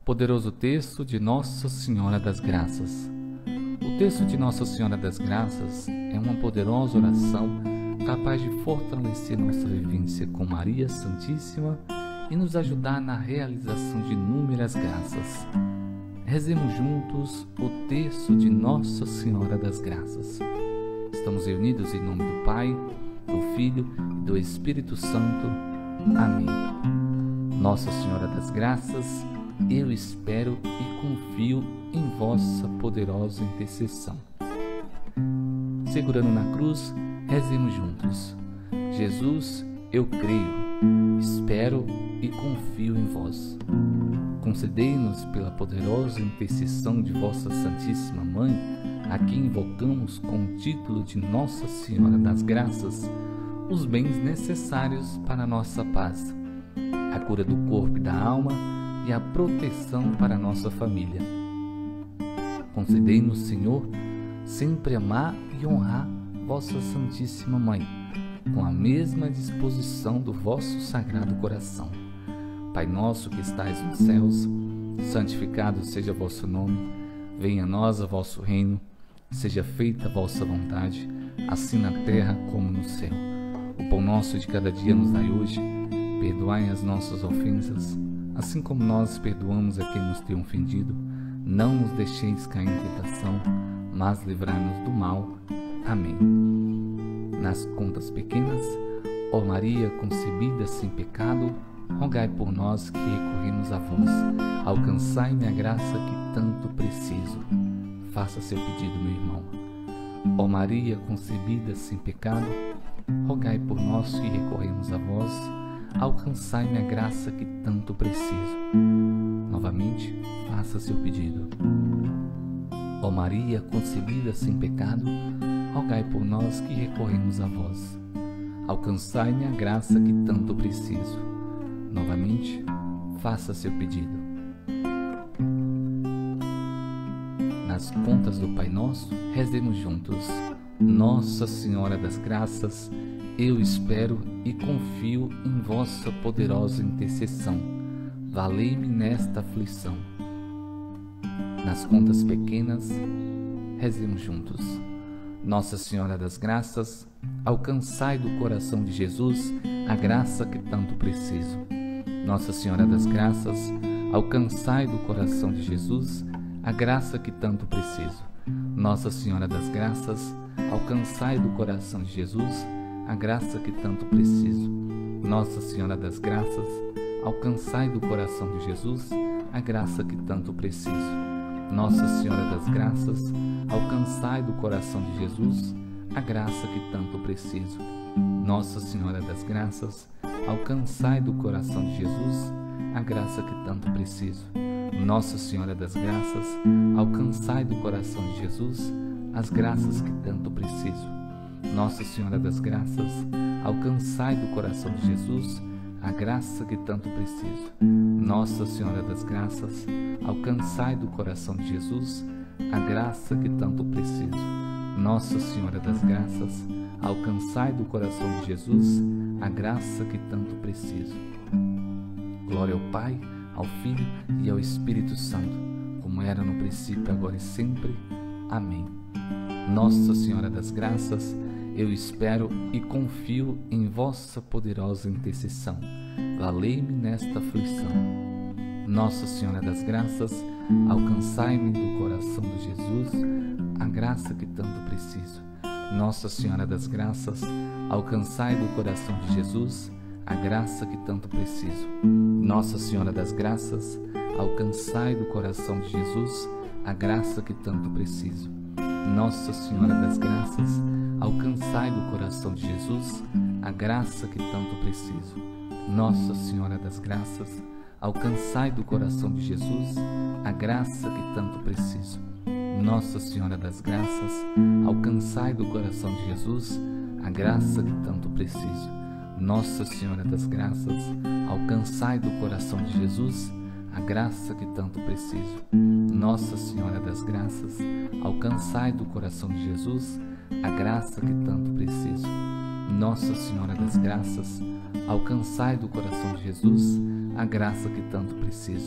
Poderoso texto de Nossa Senhora das Graças. O texto de Nossa Senhora das Graças é uma poderosa oração capaz de fortalecer nossa vivência com Maria Santíssima e nos ajudar na realização de inúmeras graças. Rezemos juntos o texto de Nossa Senhora das Graças. Estamos reunidos em nome do Pai, do Filho e do Espírito Santo. Amém. Nossa Senhora das Graças, eu espero e confio em vossa poderosa intercessão. Segurando na cruz, rezemos juntos. Jesus, eu creio, espero e confio em vós. Concedei-nos pela poderosa intercessão de vossa Santíssima Mãe, a quem invocamos com o título de Nossa Senhora das Graças, os bens necessários para a nossa paz, a cura do corpo e da alma e a proteção para a nossa família. Concedei-nos, Senhor, sempre amar e honrar vossa Santíssima Mãe, com a mesma disposição do vosso Sagrado Coração. Pai nosso que estais nos céus, santificado seja vosso nome, venha a nós o vosso reino, seja feita a vossa vontade, assim na terra como no céu. O pão nosso de cada dia nos dai hoje, perdoai as nossas ofensas, assim como nós perdoamos a quem nos tem ofendido. Não nos deixeis cair em tentação, mas livrai-nos do mal. Amém. Nas contas pequenas, ó Maria concebida sem pecado, rogai por nós que recorremos a vós. Alcançai-me a graça que tanto preciso. Faça seu pedido, meu irmão. Ó Maria concebida sem pecado, rogai por nós que recorremos a vós. Alcançai-me a graça que tanto preciso. Novamente, faça seu pedido. Ó Maria concebida sem pecado, rogai por nós que recorremos a vós. Alcançai-me a graça que tanto preciso. Novamente, faça seu pedido. Nas contas do Pai Nosso, rezemos juntos. Nossa Senhora das Graças, eu espero e confio em vossa poderosa intercessão. Valei-me nesta aflição. Nas contas pequenas, rezemos juntos. Nossa Senhora das Graças, alcançai do coração de Jesus a graça que tanto preciso. Nossa Senhora das Graças, alcançai do coração de Jesus a graça que tanto preciso. Nossa Senhora das Graças, alcançai do coração de Jesus a graça que tanto preciso. Nossa Senhora das Graças, alcançai do coração de Jesus a graça que tanto preciso. Nossa Senhora das Graças, alcançai do coração de Jesus a graça que tanto preciso. Nossa Senhora das Graças, alcançai do coração de Jesus a graça que tanto preciso. Nossa Senhora das Graças, alcançai do coração de Jesus as graças que tanto preciso. Nossa Senhora das Graças, alcançai do coração de Jesus a graça que tanto preciso. Nossa Senhora das Graças, alcançai do coração de Jesus a graça que tanto preciso. Nossa Senhora das Graças, alcançai do coração de Jesus a graça que tanto preciso. Glória ao Pai, ao Filho e ao Espírito Santo, como era no princípio, agora e sempre. Amém. Nossa Senhora das Graças, eu espero e confio em vossa poderosa intercessão. Valei-me nesta aflição. Nossa Senhora das Graças, alcançai-me do coração de Jesus a graça que tanto preciso. Nossa Senhora das Graças, alcançai do coração de Jesus a graça que tanto preciso. Nossa Senhora das Graças, alcançai do coração de Jesus a graça que tanto preciso. Nossa Senhora das Graças, alcançai do coração de Jesus a graça que tanto preciso. Nossa Senhora das Graças, alcançai do coração de Jesus a graça que tanto preciso. Nossa Senhora das Graças, alcançai do coração de Jesus a graça que tanto preciso. Nossa Senhora das Graças, alcançai do coração de Jesus a graça que tanto preciso. Nossa Senhora das Graças, alcançai do coração de Jesus a graça que tanto preciso. Nossa Senhora das Graças, alcançai do coração de Jesus a graça que tanto preciso.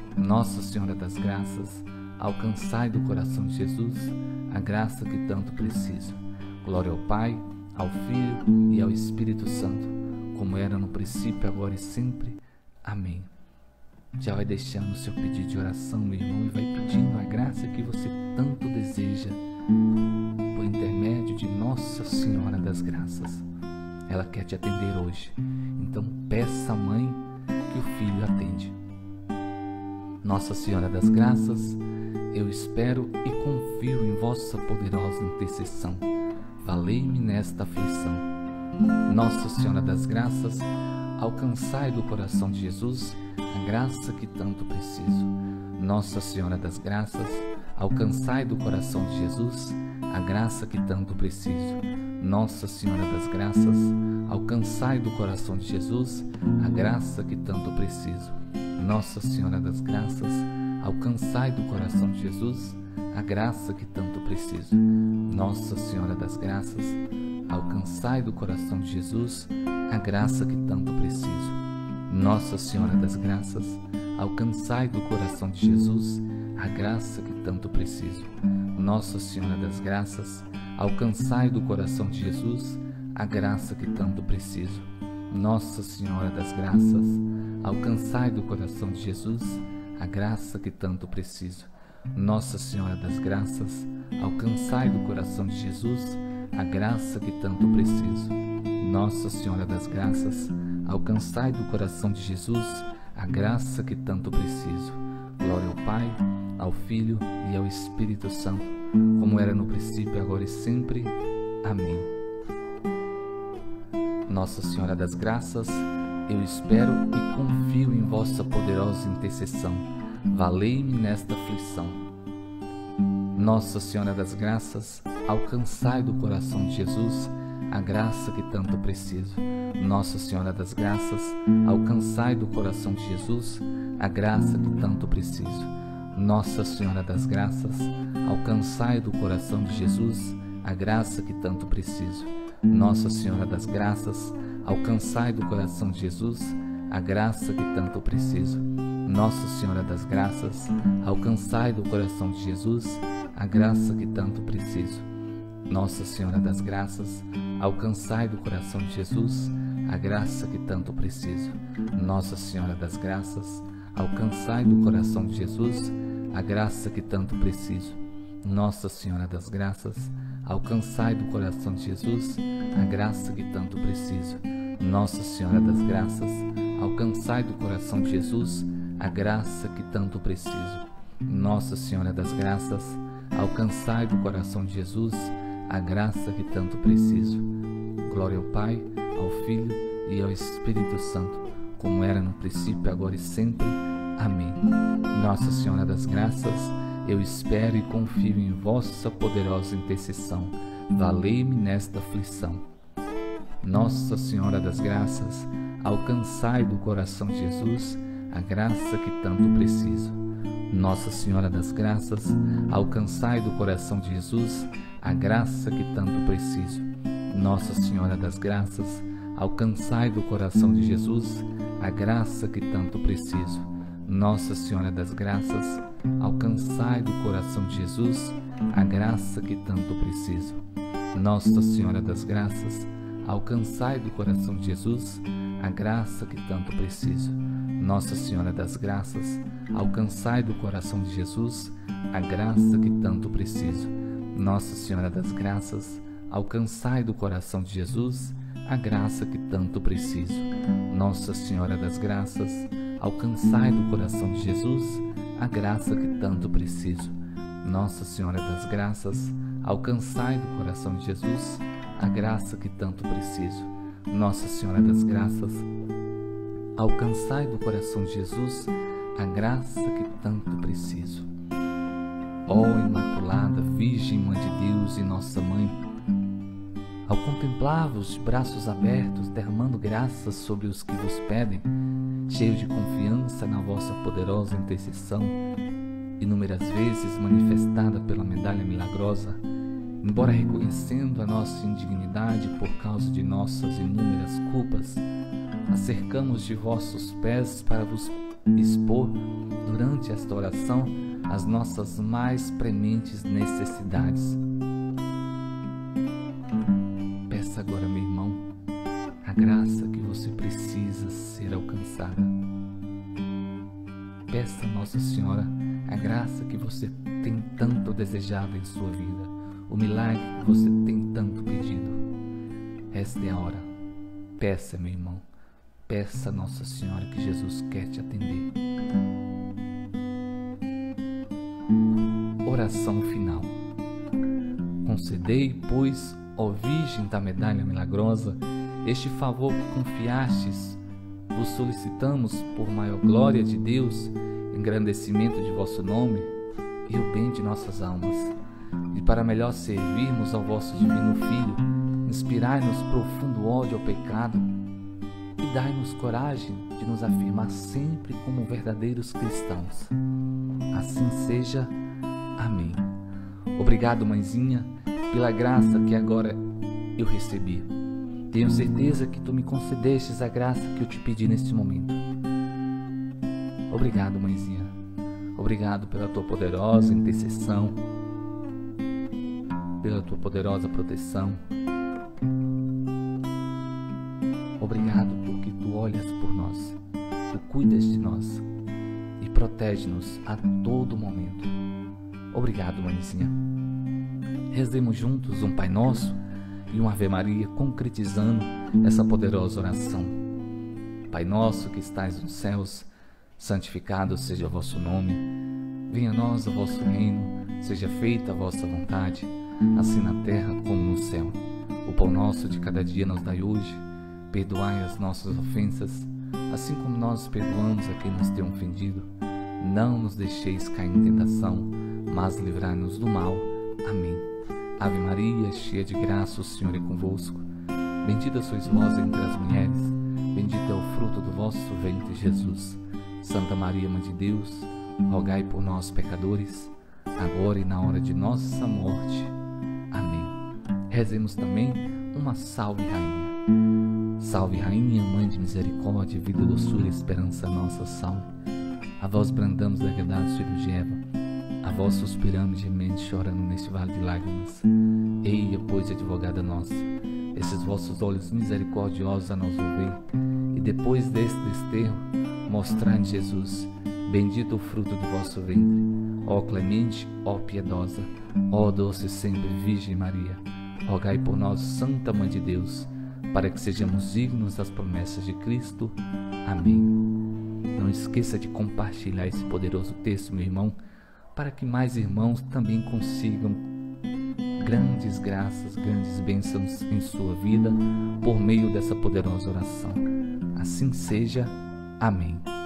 Nossa Senhora das Graças, alcançai do coração de Jesus a graça que tanto preciso. Glória ao Pai, ao Filho e ao Espírito Santo, como era no princípio, agora e sempre. Amém. Já vai deixando o seu pedido de oração, meu irmão, e vai pedindo a graça que você tanto deseja, por intermédio de Nossa Senhora das Graças. Ela quer te atender hoje, então peça à Mãe que o Filho atende. Nossa Senhora das Graças, eu espero e confio em vossa poderosa intercessão. Valei-me nesta aflição. Nossa Senhora das Graças, alcançai do coração de Jesus a graça que tanto preciso. Nossa Senhora das Graças, alcançai do coração de Jesus a graça que tanto preciso. Nossa Senhora das Graças, alcançai do coração de Jesus a graça que tanto preciso. Nossa Senhora das Graças, alcançai do coração de Jesus a graça que tanto preciso. Nossa Senhora das Graças, alcançai do coração de Jesus a graça que tanto preciso. Nossa Senhora das Graças, alcançai do coração de Jesus a graça que tanto preciso. Nossa Senhora das Graças, alcançai do coração de Jesus a graça que tanto preciso. Nossa Senhora das Graças, alcançai do coração de Jesus a graça que tanto preciso. Nossa Senhora das Graças, alcançai do coração de Jesus a graça que tanto preciso. Nossa Senhora das Graças, alcançai do coração de Jesus a graça que tanto preciso. Glória ao Pai, ao Filho e ao Espírito Santo, como era no princípio, agora e sempre. Amém. Nossa Senhora das Graças, eu espero e confio em vossa poderosa intercessão. Valei-me nesta aflição. Nossa Senhora das Graças, alcançai do coração de Jesus a graça que tanto preciso. Nossa Senhora das Graças, alcançai do coração de Jesus a graça que tanto preciso. Nossa Senhora das Graças, alcançai do coração de Jesus a graça que tanto preciso. Nossa Senhora das Graças, alcançai do coração de Jesus a graça que tanto preciso. Nossa Senhora das Graças, alcançai do coração de Jesus a graça que tanto preciso. Nossa Senhora das Graças, alcançai do coração de Jesus a graça que tanto preciso. Nossa Senhora das Graças, alcançai do coração de Jesus a graça que tanto preciso. Nossa Senhora das Graças, alcançai do coração de Jesus a graça que tanto preciso. Nossa Senhora das Graças, alcançai do coração de Jesus a graça que tanto preciso. Nossa Senhora das Graças, alcançai do coração de Jesus a graça que tanto preciso. Glória ao Pai, ao Filho e ao Espírito Santo, como era no princípio, agora e sempre. Amém. Nossa Senhora das Graças, eu espero e confio em vossa poderosa intercessão. Valei-me nesta aflição. Nossa Senhora das Graças, alcançai do coração de Jesus a graça que tanto preciso. Nossa Senhora das Graças, alcançai do coração de Jesus a graça que tanto preciso. Nossa Senhora das Graças, alcançai do coração de Jesus a graça que tanto preciso. Nossa Senhora das Graças, alcançai do coração de Jesus a graça que tanto preciso. Nossa Senhora das Graças, alcançai do coração de Jesus a graça que tanto preciso. Nossa Senhora das Graças, alcançai do coração de Jesus a graça que tanto preciso. Nossa Senhora das Graças, alcançai do coração de Jesus a graça que tanto preciso. Nossa Senhora das Graças, alcançai do coração de Jesus a graça que tanto preciso. Nossa Senhora das Graças, alcançai do coração de Jesus a graça que tanto preciso. Nossa Senhora das Graças, alcançai do coração de Jesus a graça que tanto preciso. Ó Imaculada Virgem Mãe de Deus e Nossa Mãe, ao contemplar-vos de braços abertos, derramando graças sobre os que vos pedem, cheio de confiança na vossa poderosa intercessão, inúmeras vezes manifestada pela medalha milagrosa, embora reconhecendo a nossa indignidade por causa de nossas inúmeras culpas, acercamos de vossos pés para vos expor durante esta oração as nossas mais prementes necessidades. Peça agora, meu irmão, a graça que você precisa ser alcançada. Peça a Nossa Senhora a graça que você tem tanto desejado em sua vida, o milagre que você tem tanto pedido. Esta é a hora. Peça, meu irmão, peça a Nossa Senhora que Jesus quer te atender. Oração final. Concedei, pois, ó Virgem da Medalha Milagrosa, este favor que confiastes. Vos solicitamos, por maior glória de Deus, engrandecimento de vosso nome e o bem de nossas almas. E para melhor servirmos ao vosso divino Filho, inspirai-nos profundo ódio ao pecado e dai-nos coragem de nos afirmar sempre como verdadeiros cristãos. Assim seja. Amém. Obrigado, mãezinha, pela graça que agora eu recebi. Tenho certeza que tu me concedestes a graça que eu te pedi neste momento. Obrigado, mãezinha. Obrigado pela tua poderosa intercessão, pela tua poderosa proteção. Obrigado porque tu olhas por nós, tu cuidas de nós e protege-nos a todo momento. Obrigado, mãezinha. Rezemos juntos um Pai Nosso e uma Ave Maria, concretizando essa poderosa oração. Pai nosso que estais nos céus, santificado seja o vosso nome. Venha a nós o vosso reino, seja feita a vossa vontade, assim na terra como no céu. O pão nosso de cada dia nos dai hoje. Perdoai as nossas ofensas, assim como nós perdoamos a quem nos tem ofendido. Não nos deixeis cair em tentação, mas livrai-nos do mal. Amém. Ave Maria, cheia de graça, o Senhor é convosco. Bendita sois vós entre as mulheres, bendito é o fruto do vosso ventre, Jesus. Santa Maria, Mãe de Deus, rogai por nós, pecadores, agora e na hora de nossa morte. Amém. Rezemos também uma Salve Rainha. Salve Rainha, Mãe de misericórdia, vida, doçura e esperança nossa, salve. A vós brandamos, degradados filhos de Eva, a vós suspiramos, gemendo, chorando neste vale de lágrimas. Eia, pois, advogada nossa, esses vossos olhos misericordiosos a nos ouvir, e depois deste desterro, mostrai-nos Jesus, bendito o fruto do vosso ventre. Ó clemente, ó piedosa, ó doce sempre Virgem Maria, rogai por nós, Santa Mãe de Deus, para que sejamos dignos das promessas de Cristo. Amém. Não esqueça de compartilhar esse poderoso texto, meu irmão, para que mais irmãos também consigam grandes graças, grandes bênçãos em sua vida por meio dessa poderosa oração. Assim seja. Amém.